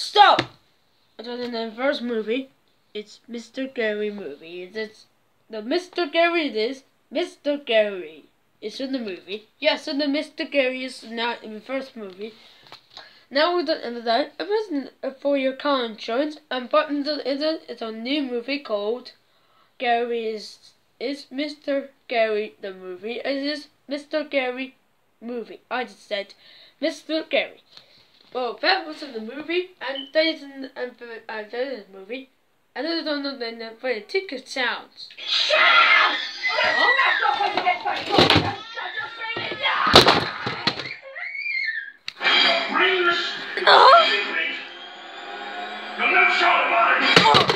Stop! Other than the first movie, it's Mr. Gary movie. It's the Mr. Gary is Mr. Gary. It's in the movie. Yes, and the Mr. Gary is not in the first movie. Now with the end of that, it wasn't for your car insurance. But it's a new movie called Gary is Mr. Gary the movie. It is Mr. Gary movie. I just said Mr. Gary. Well, that was in the movie, and that is in the movie, and that is on the for the ticket sounds. You'll never show it,